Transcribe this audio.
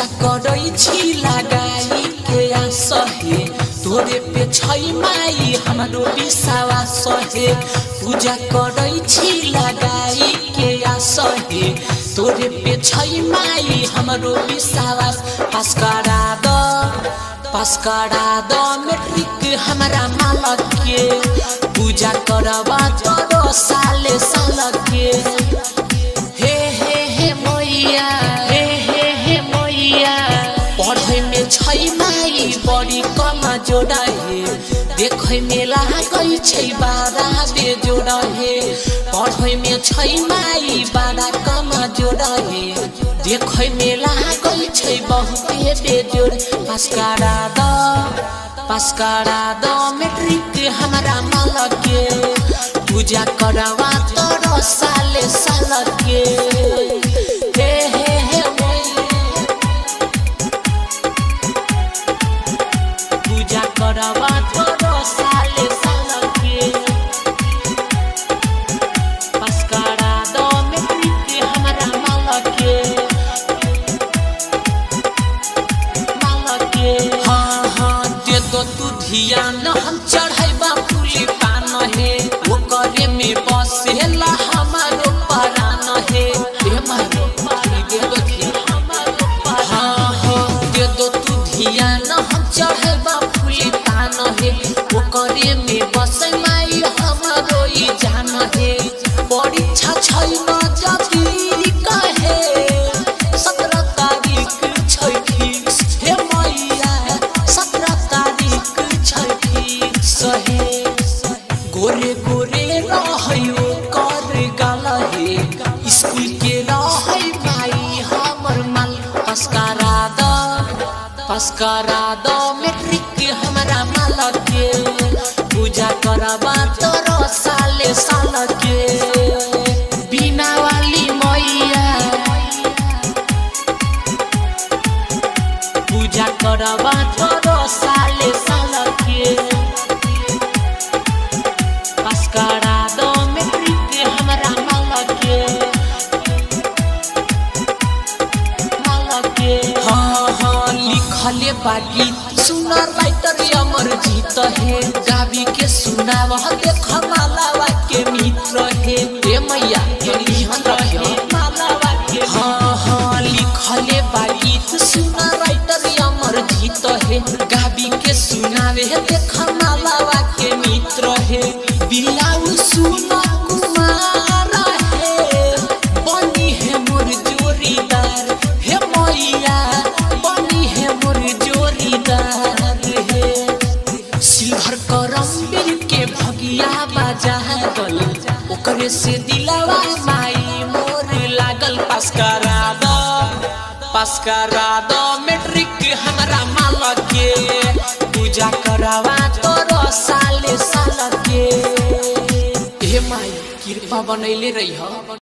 पूजा करै छी लगाई के आसहे तोरे पे छै माई हमरो विश्वास है। पूजा करै छी लगाई के आसहे तोरे पे छै माई हमरो विश्वास। पास करा द मैट्रिक हमरा मालक के पूजा करवा तोरो साले साल के। हे हे हे मैया हे मैया पढ़े में छै माई बड़ी कमजोर है। देखे में लागै छै बड़ा बेजोड़ है। पढ़े में छै माई बड़ा कमजोर है। देखे में लागै छै बहुते बेजोड़। पास करा द मैट्रिक हमरा मालक के पूजा करवा तोरो साले साल के। हे हे हे पूजा करवा तोरो साले साल के। पास करा द मैट्रिक हमरा मालक के तो तू ध्यान हम चढ़ाइबा फूली पान है वो करे में बसेला हमारो परान है। हे मारो दे दो दे दो तू ध्यान हम चढ़ाइबा फूली पान है वो करे में बसे माई हमारो ई जान है। परीक्षा छै न जदी कहे 17 तारीख छै फिक्स। हे मैया 17 तारीख सहे गोरे गोरे रहयो कर गाल है स्कूल के रहै भाई हमर माल। पास करा द मैट्रिक हमरा मालक के पूजा करवा तोरो साले साल के। बिना वाली मैया पूजा करवा तोरो साले साल के। पास करा द मैट्रिक हमरा मालक के हाँ लिखले बागी सुना राइटर अमर जीत है। गावी के सुनाव देख मालावा के मित्र है। हे मैया मालावा के हाँ लिखले बागी सुना राइटर अमर जीत है। गावी के सुनावे देख मालावा के मित्र है। बिलाउ सुना कुमार है बनी है मोर जोरीदार। हे मैया बनी है मोर जोरीदार है। सिल्वर करम के भगिया बाजा गल ओकरे से दिलवा माई मोर लागल। पास करा द मैट्रिक हमरा मालक के पूजा करवा तोरो साले साल के। हे माई कृपा बनैले रही।